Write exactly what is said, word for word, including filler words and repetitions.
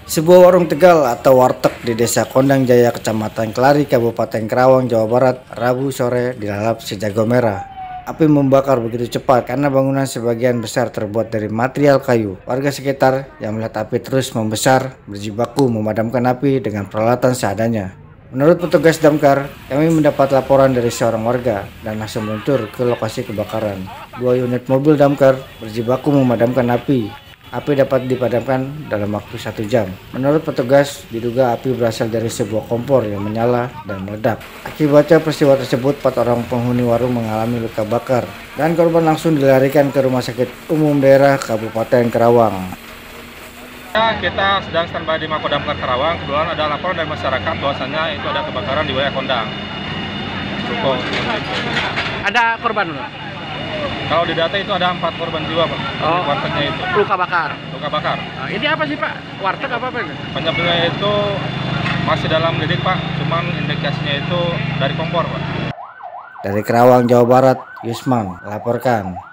Sebuah warung Tegal atau warteg di Desa Kondang Jaya, Kecamatan Kelari, Kabupaten Karawang, Jawa Barat, Rabu sore dilalap si jago merah. Api membakar begitu cepat karena bangunan sebagian besar terbuat dari material kayu. Warga sekitar yang melihat api terus membesar berjibaku memadamkan api dengan peralatan seadanya. Menurut petugas damkar, kami mendapat laporan dari seorang warga dan langsung meluncur ke lokasi kebakaran. Dua unit mobil damkar berjibaku memadamkan api. Api dapat dipadamkan dalam waktu satu jam. Menurut petugas, diduga api berasal dari sebuah kompor yang menyala dan meledak. Akibatnya peristiwa tersebut, empat orang penghuni warung mengalami luka bakar dan korban langsung dilarikan ke Rumah Sakit Umum Daerah Kabupaten Karawang. Ya, kita sedang standby di Mako Damkar Karawang. Kebetulan ada laporan dari masyarakat bahwasannya itu ada kebakaran di wilayah Kondang. Cukup. Ada korban belum? Kalau di data itu ada empat korban jiwa, Pak. Oh, wartegnya itu. Luka bakar. Luka bakar. Nah, ini apa sih, Pak? Warteg apa apa ini? Penyebabnya itu masih dalam lidik, Pak. Cuman indikasinya itu dari kompor, Pak. Dari Karawang, Jawa Barat, Yusman melaporkan.